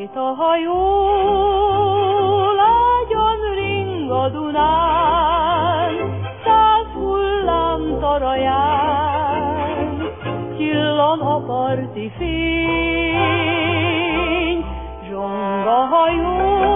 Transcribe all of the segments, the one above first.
Sétahajó lágyan ring a Dunán, 100 hullám taraján, csillan a parti fény. Zsongahajó,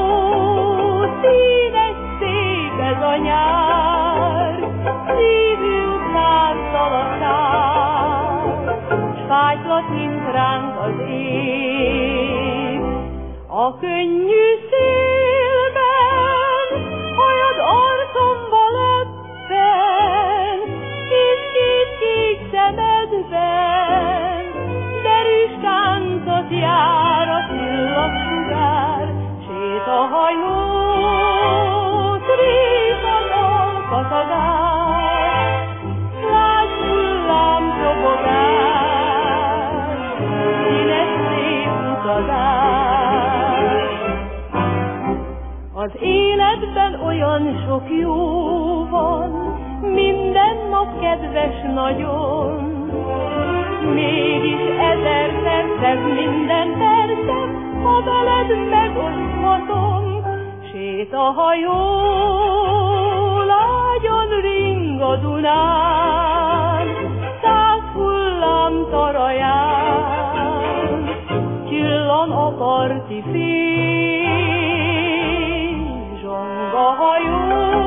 színes szép ez a nyár, szívünk lánccal a szár, s fájtlat, mint ránk az ég. A könnyű szélben, hajad arcomba leppen, két kék szemedben, derűs táncot jár a csillagsugár. Sétahajó, tréfadal kaszagál, lágy hullám csobogás, színes szép utazás. Az életben olyan sok jó van, minden nap kedves nagyon, mégis ezerszer szebb minden percem, ha veled megoszthatom. Sétahajó lágyan ring a Dunán, 100 hullám taraján, csillan a parti fény. Zsongahajó,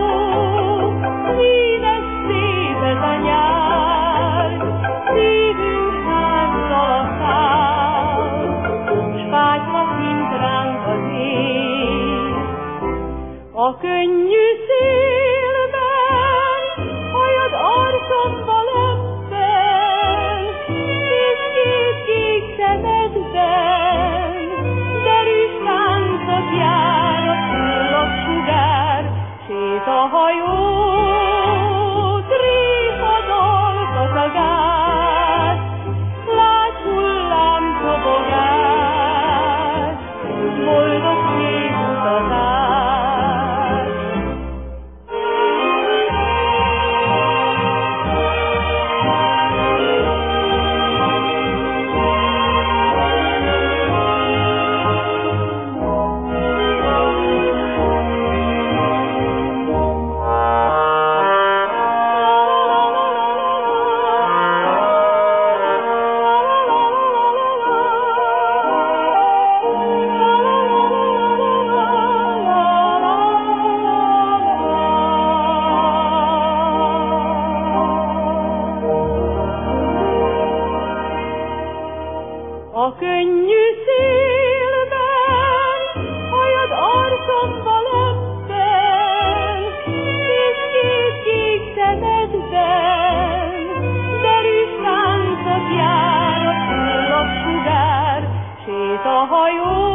színes szép ez a nyár, szívünk lánccal a szár, s fájtlat, mint ránk az ég. A könnyű szélben, hajad arcomba leppen, és két kék szemedben, derűs táncot jár a csillagsugár. Sétahajó, tréfadal kaszagás, lágy hullám csobogás, boldog szép utazás. A könnyű szélben, hajad arcomba leppen, és két kék szemedben, derűs táncot jár a csillagsugár. Sétahajó